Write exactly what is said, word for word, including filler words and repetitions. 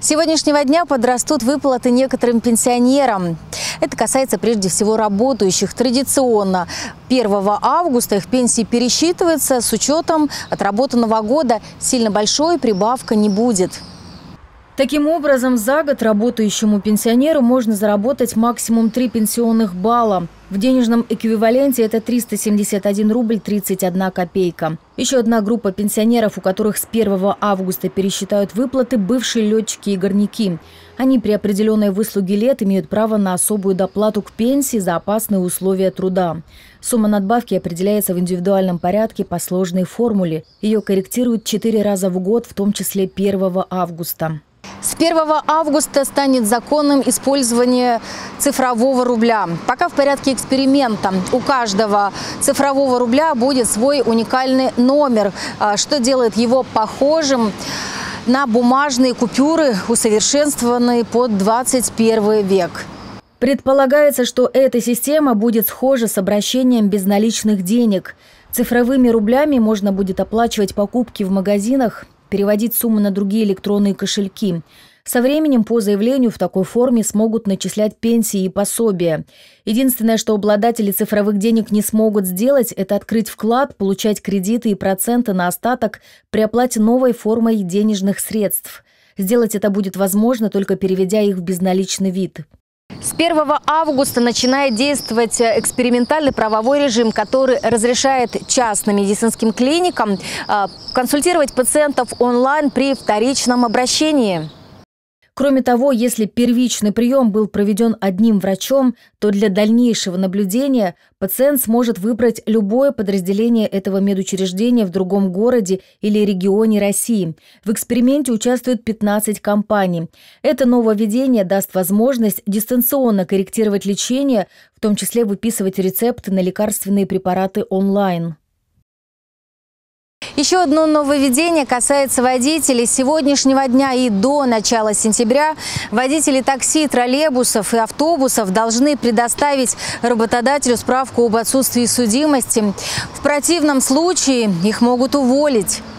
С сегодняшнего дня подрастут выплаты некоторым пенсионерам. Это касается прежде всего работающих. Традиционно первого августа их пенсии пересчитываются с учетом отработанного года. Сильно большой прибавка не будет. Таким образом, за год работающему пенсионеру можно заработать максимум три пенсионных балла. В денежном эквиваленте это триста семьдесят один рубль тридцать одна копейка. Еще одна группа пенсионеров, у которых с первого августа пересчитают выплаты, бывшие летчики и горняки. Они при определенной выслуге лет имеют право на особую доплату к пенсии за опасные условия труда. Сумма надбавки определяется в индивидуальном порядке по сложной формуле. Ее корректируют четыре раза в год, в том числе первого августа. С первого августа станет законным использование цифрового рубля. Пока в порядке эксперимента. У каждого цифрового рубля будет свой уникальный номер, что делает его похожим на бумажные купюры, усовершенствованные под двадцать первый век. Предполагается, что эта система будет схожа с обращением безналичных денег. Цифровыми рублями можно будет оплачивать покупки в магазинах, переводить суммы на другие электронные кошельки. Со временем по заявлению в такой форме смогут начислять пенсии и пособия. Единственное, что обладатели цифровых денег не смогут сделать, это открыть вклад, получать кредиты и проценты на остаток при оплате новой формой денежных средств. Сделать это будет возможно, только переведя их в безналичный вид. С первого августа начинает действовать экспериментальный правовой режим, который разрешает частным медицинским клиникам консультировать пациентов онлайн при вторичном обращении. Кроме того, если первичный прием был проведен одним врачом, то для дальнейшего наблюдения пациент сможет выбрать любое подразделение этого медучреждения в другом городе или регионе России. В эксперименте участвуют пятнадцать компаний. Это нововведение даст возможность дистанционно корректировать лечение, в том числе выписывать рецепты на лекарственные препараты онлайн. Еще одно нововведение касается водителей. С сегодняшнего дня и до начала сентября водители такси, троллейбусов и автобусов должны предоставить работодателю справку об отсутствии судимости. В противном случае их могут уволить.